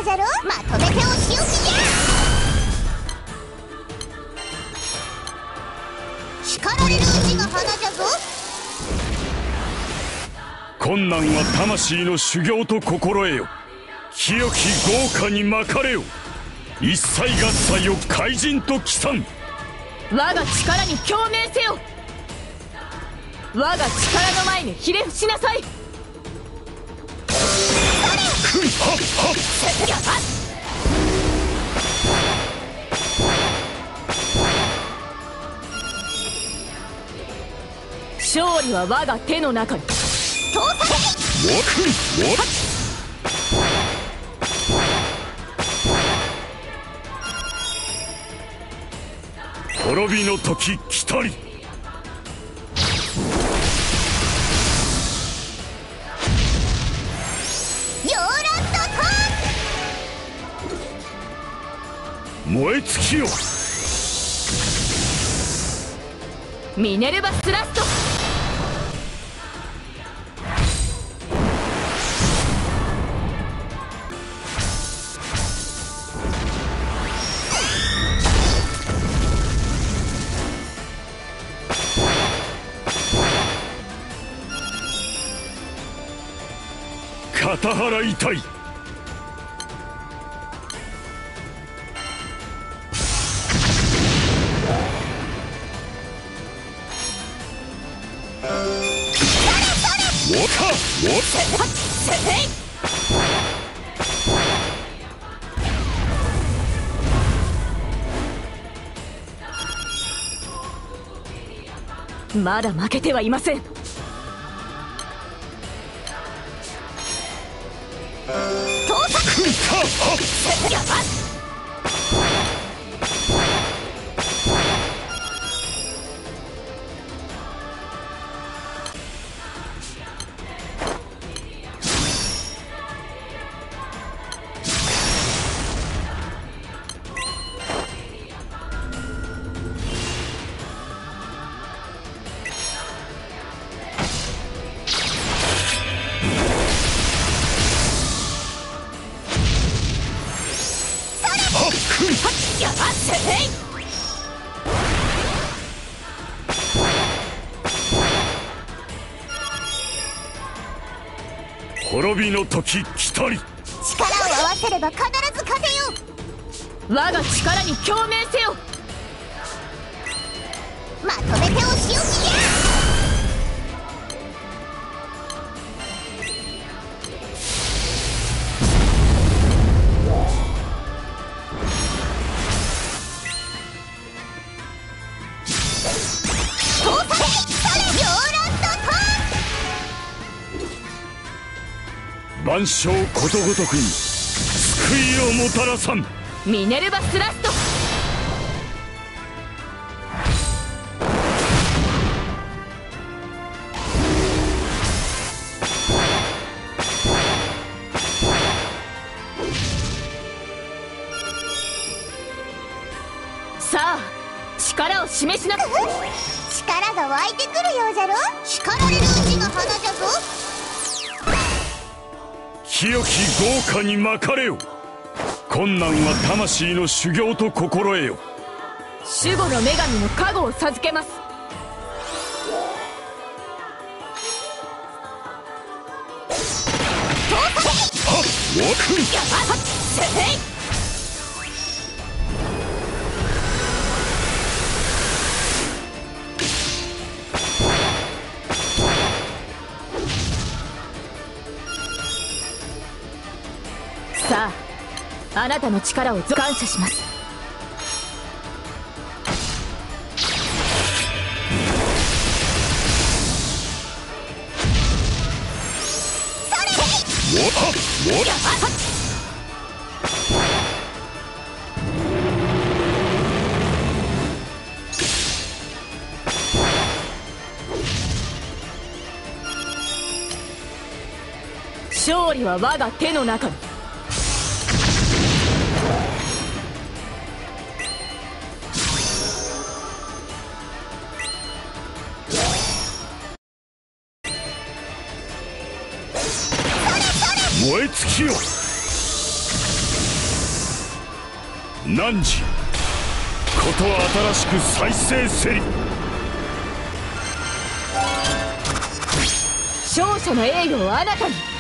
うじゃろ。まとめてお仕置きじゃ。叱られるうちが花じゃぞ。 困難は魂の修行と心得よ。清き豪華にまかれよ。一切合切を怪人と帰参。 我が力に共鳴せよ。我が力の前にひれ伏しなさい。勝利は我が手の中に。 滅びの時来たり。燃え尽きよ。 ミネルヴァスラスト。 肩払いたい。 まだ負けてはいません。 滅びの時来たり。 力を合わせれば必ず勝てよ。 我が力に共鳴せよ。 まとめてお仕置きじゃ。 万象ことごとくに救いをもたらさん。 ミネルヴァスラスト。さあ力を示しな。 力が湧いてくるようじゃろ。叱られるうちが花じゃぞ。 清き豪華にまかれよ。困難は魂の修行と心得よ。 守護の女神の加護を授けます。さああなたの力を感謝します。勝利は我が手の中に。 燃え尽きよ。 汝こと新しく再生せり。 勝者の栄誉をあなたに。